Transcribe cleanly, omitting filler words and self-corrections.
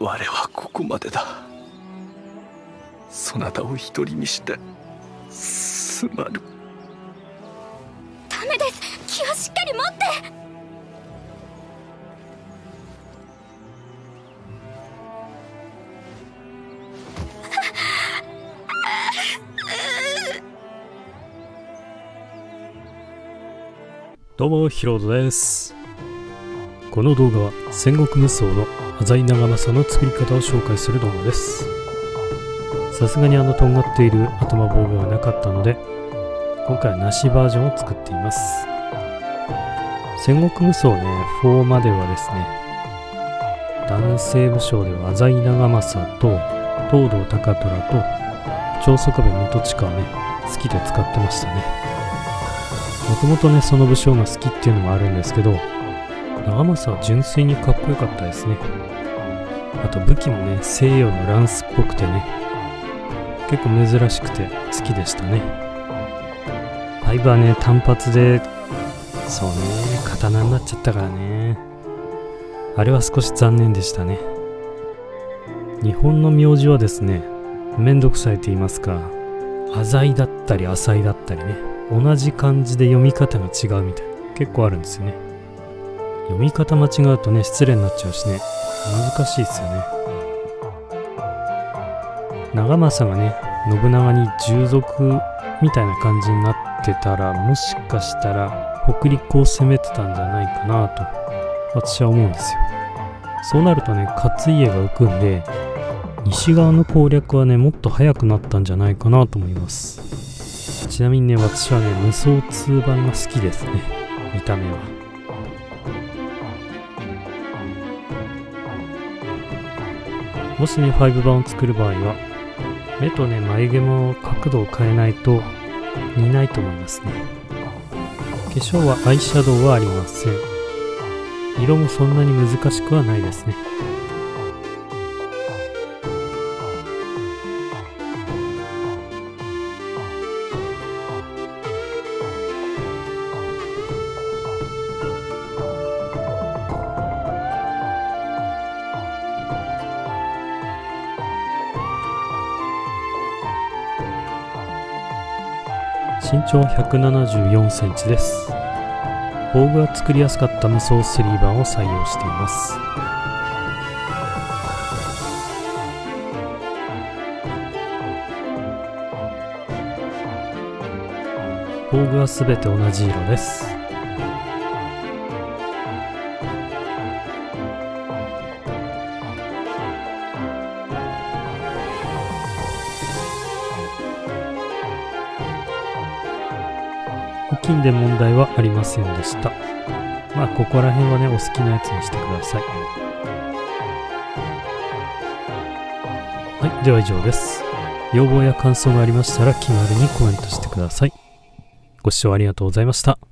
我はここまでだ。そなたを一人にしてすまぬ。 ダメです。気をしっかり持って。 どうも、ヒロードです。この動画は戦国無双の浅井長政の作り方を紹介する動画です。さすがにとんがっている頭防具はなかったので、今回はなしバージョンを作っています。戦国無双ね、4まではですね、男性武将では浅井長政と東堂高虎と長宗我部元親をね、好きで使ってましたね。もともとね、その武将が好きっていうのもあるんですけど、長政は純粋にかっこよかったですね。あと武器もね、西洋のランスっぽくてね、結構珍しくて好きでしたね。5はね、単発で、そうね、刀になっちゃったからね。あれは少し残念でしたね。日本の名字はですね、めんどくさいと言いますか、浅井だったり浅井だったりね、同じ漢字で読み方が違うみたいな、結構あるんですよね。読み方間違うとね、失礼になっちゃうしね、難しいですよね。長政がね、信長に従属みたいな感じになってたら、もしかしたら北陸を攻めてたんじゃないかなと私は思うんですよ。そうなるとね、勝家が浮くんで、西側の攻略はね、もっと早くなったんじゃないかなと思います。ちなみにね、私はね、無双2版が好きですね、見た目は。もしね、5版を作る場合は、目とね、眉毛も角度を変えないと似ないと思いますね。化粧はアイシャドウはありません。色もそんなに難しくはないですね。身長174センチです。防具が作りやすかった無双3版を採用しています。防具はすべて同じ色です。付近で問題はありませんでした。まあここら辺はね、お好きなやつにしてください。はい、では以上です。要望や感想がありましたら気軽にコメントしてください。ご視聴ありがとうございました。